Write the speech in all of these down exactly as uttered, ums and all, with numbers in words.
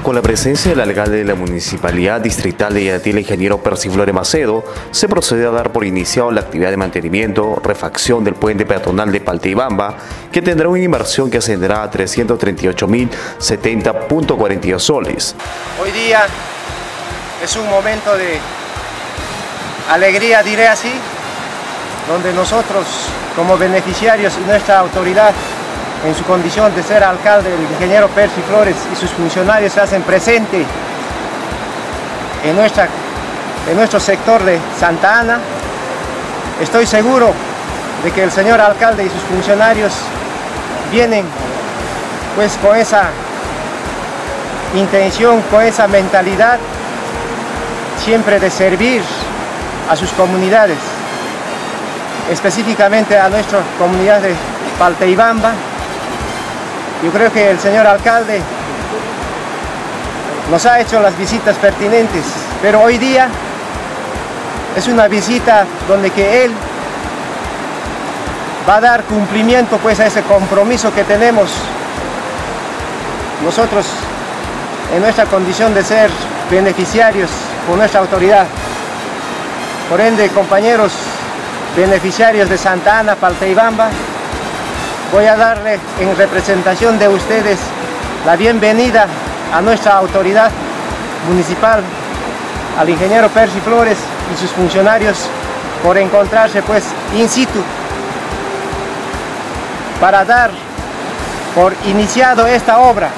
Con la presencia del alcalde de la Municipalidad Distrital de Yanati, el ingeniero Persiflore Macedo, se procedió a dar por iniciado la actividad de mantenimiento, refacción del puente peatonal de Paltaybamba, que tendrá una inversión que ascenderá a trescientos treinta y ocho mil setenta punto cuarenta y dos soles. Hoy día es un momento de alegría, diré así, donde nosotros como beneficiarios y nuestra autoridad, en su condición de ser alcalde, el ingeniero Persiflore y sus funcionarios se hacen presente en, nuestra, en nuestro sector de Santa Ana. Estoy seguro de que el señor alcalde y sus funcionarios vienen pues con esa intención, con esa mentalidad siempre de servir a sus comunidades, específicamente a nuestra comunidad de Paltaybamba. Yo creo que el señor alcalde nos ha hecho las visitas pertinentes, pero hoy día es una visita donde que él va a dar cumplimiento pues a ese compromiso que tenemos nosotros en nuestra condición de ser beneficiarios con nuestra autoridad. Por ende, compañeros beneficiarios de Santa Ana, Paltaybamba, voy a darle en representación de ustedes la bienvenida a nuestra autoridad municipal, al ingeniero Persiflore y sus funcionarios, por encontrarse pues in situ para dar por iniciado esta obra.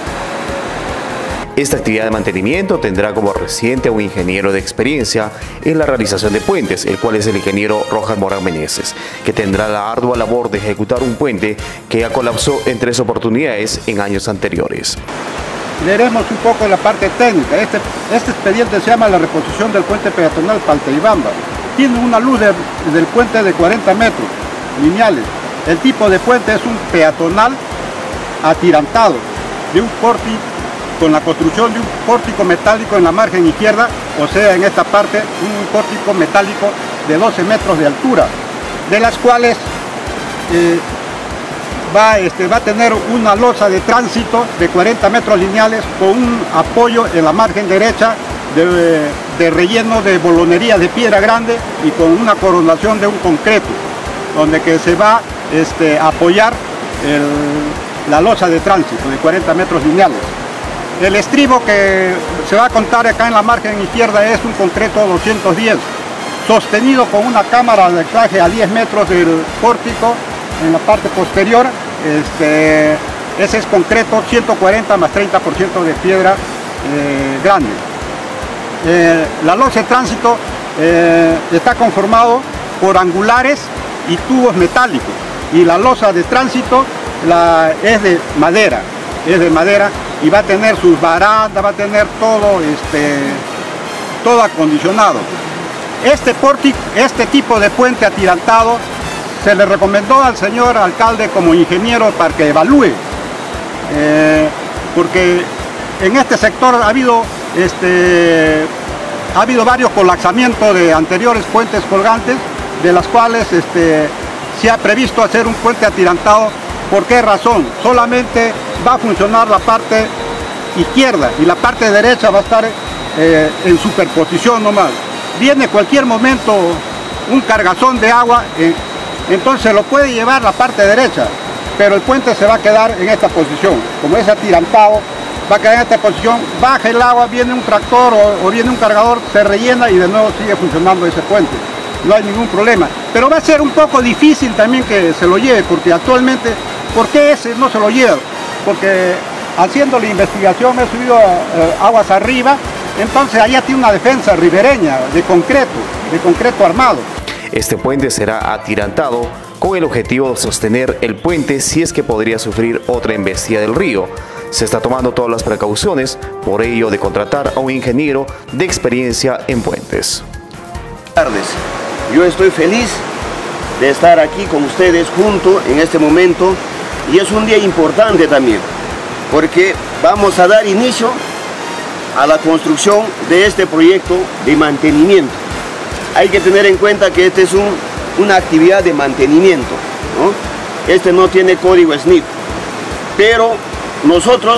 Esta actividad de mantenimiento tendrá como residente a un ingeniero de experiencia en la realización de puentes, el cual es el ingeniero Rojas Morán Meneses, que tendrá la ardua labor de ejecutar un puente que ya colapsó en tres oportunidades en años anteriores. Leeremos un poco la parte técnica. Este, este expediente se llama la reposición del puente peatonal Paltaybamba. Tiene una luz de, del puente de cuarenta metros lineales. El tipo de puente es un peatonal atirantado de un pórtico, con la construcción de un pórtico metálico en la margen izquierda, o sea, en esta parte un pórtico metálico de doce metros de altura, de las cuales eh, va, este, va a tener una losa de tránsito de cuarenta metros lineales con un apoyo en la margen derecha de, de relleno de bolonería de piedra grande y con una coronación de un concreto, donde que se va este, a apoyar el, la losa de tránsito de cuarenta metros lineales. El estribo que se va a contar acá en la margen izquierda es un concreto doscientos diez, sostenido con una cámara de anclaje a diez metros del pórtico en la parte posterior. Este, ese es concreto ciento cuarenta más treinta por ciento de piedra eh, grande. Eh, la losa de tránsito eh, está conformado por angulares y tubos metálicos, y la losa de tránsito la, es de madera, es de madera. Y va a tener sus barandas, va a tener todo, este, todo acondicionado. Este, pórtico, este tipo de puente atirantado se le recomendó al señor alcalde como ingeniero para que evalúe, eh, porque en este sector ha habido, este, ha habido varios colapsamientos de anteriores puentes colgantes, de las cuales este, se ha previsto hacer un puente atirantado. ¿Por qué razón? Solamente va a funcionar la parte izquierda y la parte derecha va a estar eh, en superposición nomás. Viene cualquier momento un cargazón de agua, eh, entonces lo puede llevar la parte derecha, pero el puente se va a quedar en esta posición. Como es atirantado, va a quedar en esta posición, baja el agua, viene un tractor o, o viene un cargador, se rellena y de nuevo sigue funcionando ese puente. No hay ningún problema, pero va a ser un poco difícil también que se lo lleve, porque actualmente, ¿por qué ese no se lo lleva? Porque haciendo la investigación he subido eh, aguas arriba, entonces allá tiene una defensa ribereña de concreto, de concreto armado. Este puente será atirantado con el objetivo de sostener el puente si es que podría sufrir otra embestida del río. Se está tomando todas las precauciones, por ello de contratar a un ingeniero de experiencia en puentes. Buenas tardes. Yo estoy feliz de estar aquí con ustedes juntos en este momento, y es un día importante también porque vamos a dar inicio a la construcción de este proyecto de mantenimiento. Hay que tener en cuenta que este es un, una actividad de mantenimiento, ¿no? Este no tiene código S N I F, pero nosotros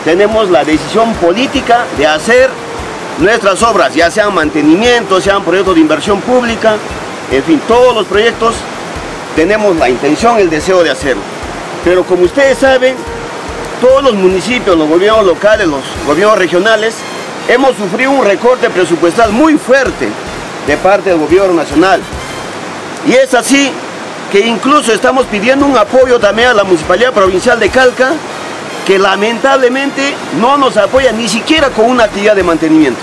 tenemos la decisión política de hacer nuestras obras, ya sean mantenimiento, sean proyectos de inversión pública, en fin, todos los proyectos tenemos la intención, el deseo de hacerlo. Pero como ustedes saben, todos los municipios, los gobiernos locales, los gobiernos regionales, hemos sufrido un recorte presupuestal muy fuerte de parte del gobierno nacional. Y es así que incluso estamos pidiendo un apoyo también a la Municipalidad Provincial de Calca, que lamentablemente no nos apoya ni siquiera con una actividad de mantenimiento,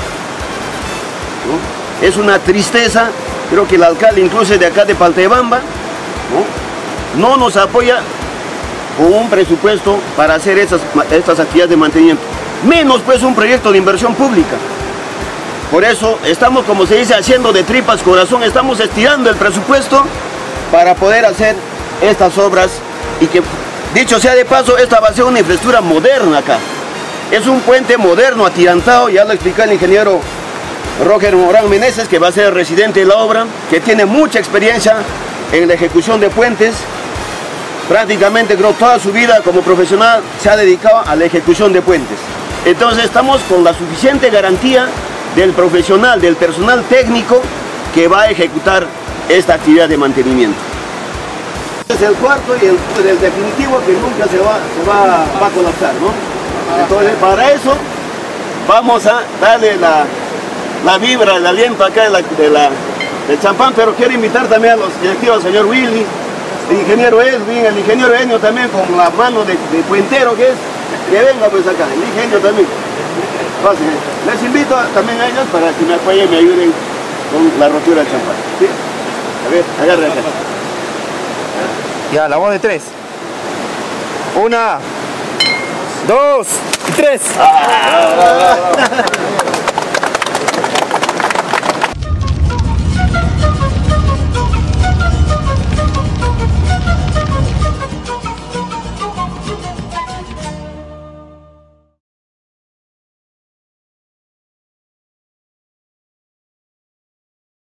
¿no? Es una tristeza, creo que el alcalde incluso de acá de Paltaybamba, ¿no? no nos apoya con un presupuesto para hacer estas, estas actividades de mantenimiento, menos pues un proyecto de inversión pública. Por eso estamos, como se dice, haciendo de tripas corazón, estamos estirando el presupuesto para poder hacer estas obras y que, dicho sea de paso, esta va a ser una infraestructura moderna acá. Es un puente moderno, atirantado, ya lo explicó el ingeniero Roger Morán Meneses, que va a ser el residente de la obra, que tiene mucha experiencia en la ejecución de puentes. Prácticamente creo toda su vida como profesional se ha dedicado a la ejecución de puentes. Entonces estamos con la suficiente garantía del profesional, del personal técnico que va a ejecutar esta actividad de mantenimiento. Es el cuarto y el, el definitivo que nunca se va, se va, va a colapsar, ¿no? Entonces para eso vamos a darle la, la vibra, el aliento acá de la, de la, del champán, pero quiero invitar también a los directivos, al señor Willy, el ingeniero Edwin, el ingeniero Enio también con la mano de, de puentero que es, que venga pues acá, el ingenio también. Entonces, les invito también a ellos para que me apoyen y me ayuden con la rotura del champán. ¿Sí? A ver, agarre acá. Ya, la voz de tres. Una, dos y tres. Ah, ah, ah, ah, ah.